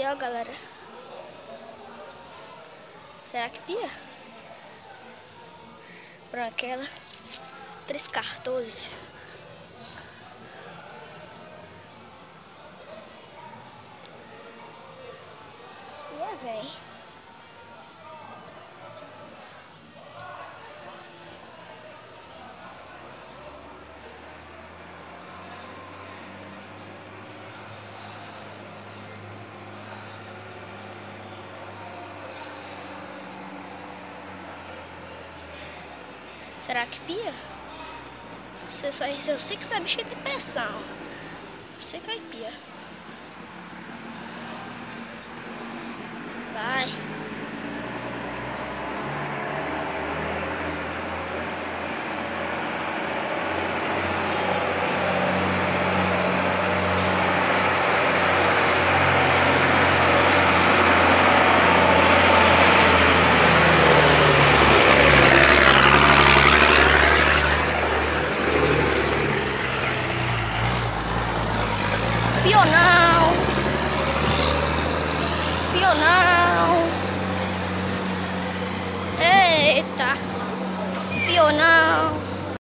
Aí, ó, galera. Será que pia? Branquela. 314. E vem. Será que pia? Eu sei que essa bicha tem pressão. Sei que vai pia. Vai. Pior não. Pior não. Eita. Pior não.